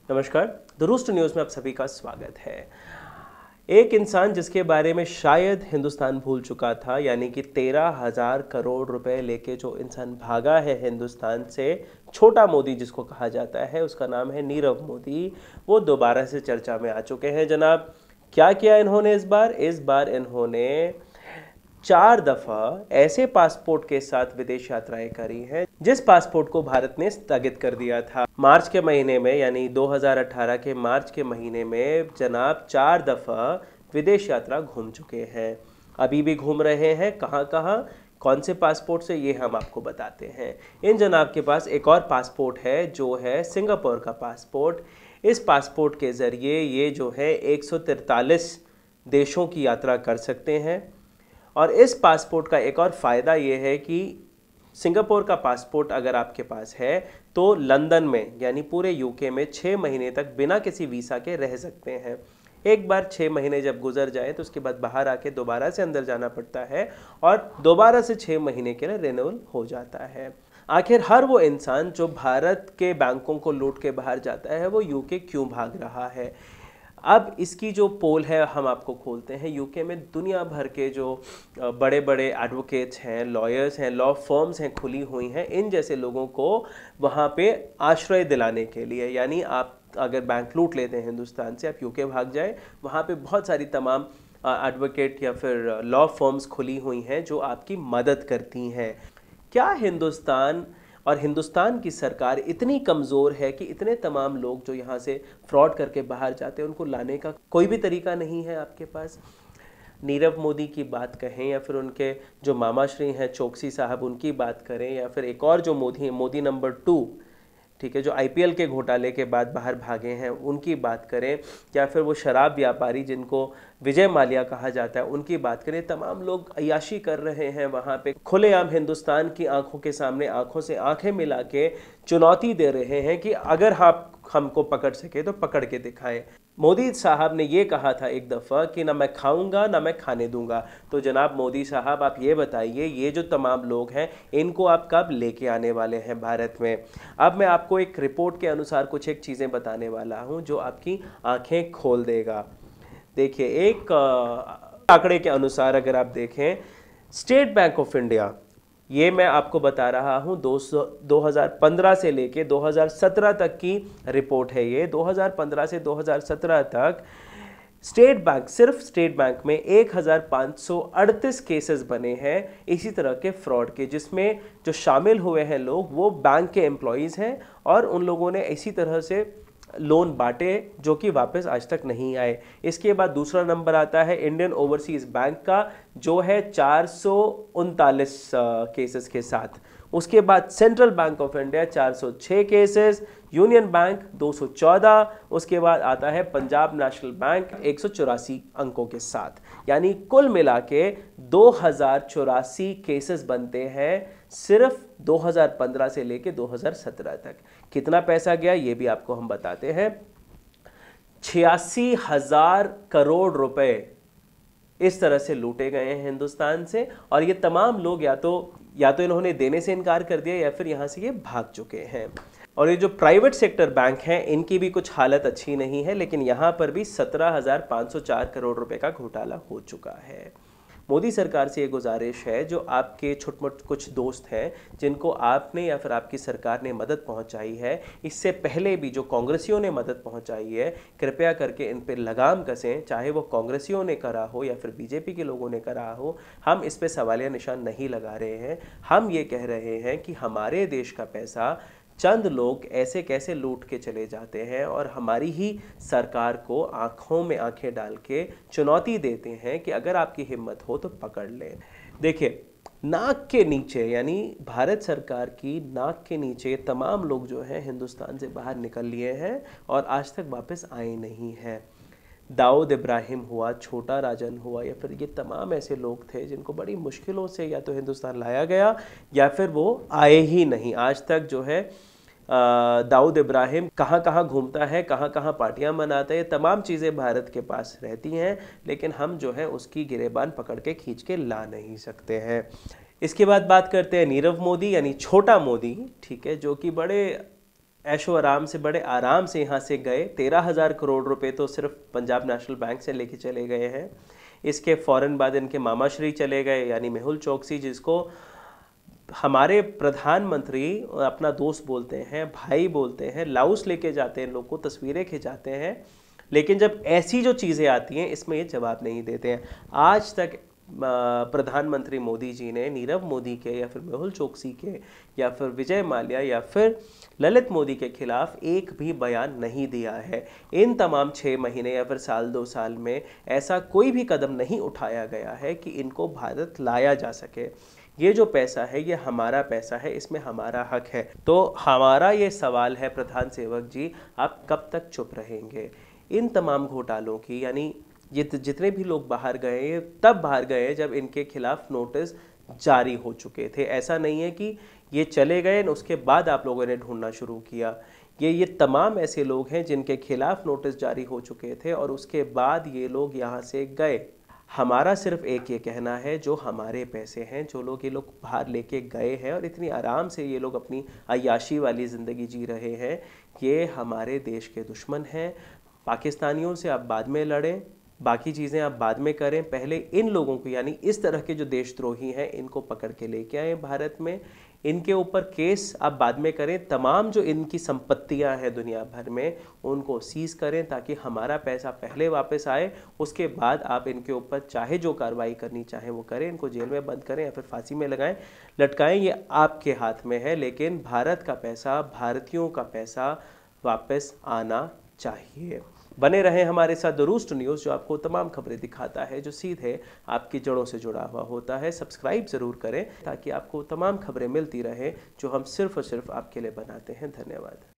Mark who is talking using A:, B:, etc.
A: नमस्कार। The rooster news में आप सभी का स्वागत है। एक इंसान जिसके बारे में शायद हिंदुस्तान भूल चुका था, यानी कि 13,000 करोड़ रुपए लेके जो इंसान भागा है हिंदुस्तान से, छोटा मोदी जिसको कहा जाता है, उसका नाम है नीरव मोदी। वो दोबारा से चर्चा में आ चुके हैं। जनाब, क्या किया इन्होंने इस बार इन्होंने 4 दफा ऐसे पासपोर्ट के साथ विदेश यात्राएं करी हैं जिस पासपोर्ट को भारत ने स्थगित कर दिया था। मार्च के महीने में, यानी 2018 के मार्च के महीने में जनाब 4 दफा विदेश यात्रा घूम चुके हैं। अभी भी घूम रहे हैं। कहाँ कहाँ, कौन से पासपोर्ट से, ये हम आपको बताते हैं। इन जनाब के पास एक और पासपोर्ट है जो है सिंगापुर का पासपोर्ट। इस पासपोर्ट के ज़रिए ये जो है 143 देशों की यात्रा कर सकते हैं। और इस पासपोर्ट का एक और फ़ायदा ये है कि सिंगापुर का पासपोर्ट अगर आपके पास है तो लंदन में, यानी पूरे यूके में 6 महीने तक बिना किसी वीज़ा के रह सकते हैं। एक बार 6 महीने जब गुजर जाए तो उसके बाद बाहर आके दोबारा से अंदर जाना पड़ता है और दोबारा से 6 महीने के लिए रिन्यूअल हो जाता है। आखिर हर वो इंसान जो भारत के बैंकों को लूट के बाहर जाता है वो यूके क्यों भाग रहा है? अब इसकी जो पोल है हम आपको खोलते हैं। यूके में दुनिया भर के जो बड़े बड़े एडवोकेट्स हैं, लॉयर्स हैं, लॉ फर्म्स हैं, खुली हुई हैं इन जैसे लोगों को वहाँ पे आश्रय दिलाने के लिए। यानी आप अगर बैंक लूट लेते हैं हिंदुस्तान से, आप यूके भाग जाए, वहाँ पे बहुत सारी तमाम एडवोकेट या फिर लॉ फर्म्स खुली हुई हैं जो आपकी मदद करती हैं। क्या हिंदुस्तान और हिंदुस्तान की सरकार इतनी कमज़ोर है कि इतने तमाम लोग जो यहाँ से फ्रॉड करके बाहर जाते हैं उनको लाने का कोई भी तरीका नहीं है आपके पास? नीरव मोदी की बात कहें या फिर उनके जो मामाश्री हैं चोकसी साहब, उनकी बात करें, या फिर एक और जो मोदी नंबर 2, ठीक है, जो आईपीएल के घोटाले के बाद बाहर भागे हैं, उनकी बात करें, या फिर वो शराब व्यापारी जिनको विजय माल्या कहा जाता है उनकी बात करें। तमाम लोग अय्याशी कर रहे हैं वहाँ पे, खुलेआम हिंदुस्तान की आंखों के सामने आंखों से आंखें मिला के चुनौती दे रहे हैं कि अगर आप हमको पकड़ सके तो पकड़ के दिखाएं। मोदी साहब ने ये कहा था एक दफ़ा कि ना मैं खाऊंगा ना मैं खाने दूंगा। तो जनाब मोदी साहब, आप ये बताइए, ये जो तमाम लोग हैं इनको आप कब लेके आने वाले हैं भारत में? अब मैं आपको एक रिपोर्ट के अनुसार कुछ एक चीज़ें बताने वाला हूं जो आपकी आंखें खोल देगा। देखिए, एक आंकड़े के अनुसार अगर आप देखें, स्टेट बैंक ऑफ इंडिया, ये मैं आपको बता रहा हूं 2015 से लेके 2017 तक की रिपोर्ट है। ये 2015 से 2017 तक सिर्फ स्टेट बैंक में 1538 केसेस बने हैं इसी तरह के फ्रॉड के, जिसमें जो शामिल हुए हैं लोग वो बैंक के एम्प्लॉयज़ हैं और उन लोगों ने इसी तरह से लोन बांटे जो कि वापस आज तक नहीं आए। इसके बाद दूसरा नंबर आता है इंडियन ओवरसीज बैंक का, जो है 439 केसेस के साथ। उसके बाद Central Bank of India 406 cases, Union Bank 214, उसके बाद आता है पंजाब नेशनल बैंक 184 अंकों के साथ। यानी कुल मिला के 2084 केसेस बनते हैं सिर्फ 2015 से लेके 2017 तक। कितना पैसा गया ये भी आपको हम बताते हैं। 86,000 करोड़ रुपए इस तरह से लूटे गए हैं हिंदुस्तान से, और ये तमाम लोग या तो इन्होंने देने से इनकार कर दिया या फिर यहाँ से ये भाग चुके हैं। और ये जो प्राइवेट सेक्टर बैंक हैं इनकी भी कुछ हालत अच्छी नहीं है, लेकिन यहाँ पर भी 17,504 करोड़ रुपए का घोटाला हो चुका है। मोदी सरकार से ये गुजारिश है, जो आपके छोट-मोट कुछ दोस्त हैं जिनको आपने या फिर आपकी सरकार ने मदद पहुंचाई है, इससे पहले भी जो कांग्रेसियों ने मदद पहुंचाई है, कृपया करके इन पर लगाम कसें। चाहे वो कांग्रेसियों ने करा हो या फिर बीजेपी के लोगों ने करा हो, हम इस पे सवालिया निशान नहीं लगा रहे हैं। हम ये कह रहे हैं कि हमारे देश का पैसा चंद लोग ऐसे कैसे लूट के चले जाते हैं और हमारी ही सरकार को आंखों में आंखें डाल के चुनौती देते हैं कि अगर आपकी हिम्मत हो तो पकड़ लें। देखिए, नाक के नीचे, यानी भारत सरकार की नाक के नीचे तमाम लोग जो हैं हिंदुस्तान से बाहर निकल लिए हैं और आज तक वापस आए नहीं हैं। दाऊद इब्राहिम हुआ, छोटा राजन हुआ, या फिर ये तमाम ऐसे लोग थे जिनको बड़ी मुश्किलों से या तो हिंदुस्तान लाया गया या फिर वो आए ही नहीं। आज तक जो है दाऊद इब्राहिम कहाँ कहाँ घूमता है, कहाँ कहाँ पार्टियाँ मनाता है, ये तमाम चीज़ें भारत के पास रहती हैं, लेकिन हम जो है उसकी गिरेबान पकड़ के खींच के ला नहीं सकते हैं। इसके बाद बात करते हैं नीरव मोदी यानी छोटा मोदी, ठीक है, जो कि बड़े ऐशो आराम से बड़े आराम से यहाँ से गए। 13,000 करोड़ रुपए तो सिर्फ पंजाब नेशनल बैंक से लेके चले गए हैं। इसके फ़ौरन बाद इनके मामा श्री चले गए, यानी मेहुल चोकसी, जिसको हमारे प्रधानमंत्री अपना दोस्त बोलते हैं, भाई बोलते हैं, लाउस लेके जाते हैं, लोग को तस्वीरें खिंचाते हैं, लेकिन जब ऐसी जो चीज़ें आती हैं इसमें ये जवाब नहीं देते हैं। आज तक प्रधानमंत्री मोदी जी ने नीरव मोदी के या फिर मेहुल चोकसी के या फिर विजय माल्या या फिर ललित मोदी के खिलाफ एक भी बयान नहीं दिया है। इन तमाम 6 महीने या फिर साल 2 साल में ऐसा कोई भी कदम नहीं उठाया गया है कि इनको भारत लाया जा सके। ये जो पैसा है ये हमारा पैसा है, इसमें हमारा हक है। तो हमारा ये सवाल है प्रधान सेवक जी, आप कब तक चुप रहेंगे? इन तमाम घोटालों की, यानी ये जितने भी लोग बाहर गए तब बाहर गए जब इनके खिलाफ नोटिस जारी हो चुके थे। ऐसा नहीं है कि ये चले गए और उसके बाद आप लोगों ने ढूंढना शुरू किया। ये तमाम ऐसे लोग हैं जिनके खिलाफ नोटिस जारी हो चुके थे और उसके बाद ये लोग यहाँ से गए। हमारा सिर्फ एक ये कहना है, जो हमारे पैसे हैं, जो लोग ये लोग बाहर लेके गए हैं और इतनी आराम से ये लोग अपनी अय्याशी वाली ज़िंदगी जी रहे हैं, ये हमारे देश के दुश्मन हैं। पाकिस्तानियों से आप बाद में लड़ें, बाकी चीज़ें आप बाद में करें, पहले इन लोगों को, यानी इस तरह के जो देशद्रोही हैं, इनको पकड़ के लेके आए भारत में। इनके ऊपर केस आप बाद में करें। तमाम जो इनकी संपत्तियां हैं दुनिया भर में, उनको सीज करें ताकि हमारा पैसा पहले वापस आए। उसके बाद आप इनके ऊपर चाहे जो कार्रवाई करनी चाहे वो करें, इनको जेल में बंद करें या फिर फांसी में लगाएं, लटकाएं, ये आपके हाथ में है। लेकिन भारत का पैसा, भारतीयों का पैसा वापस आना चाहिए। बने रहें हमारे साथ द रूस्ट न्यूज़, जो आपको तमाम खबरें दिखाता है, जो सीधे आपकी जड़ों से जुड़ा हुआ होता है। सब्सक्राइब ज़रूर करें ताकि आपको तमाम खबरें मिलती रहें जो हम सिर्फ और सिर्फ आपके लिए बनाते हैं। धन्यवाद।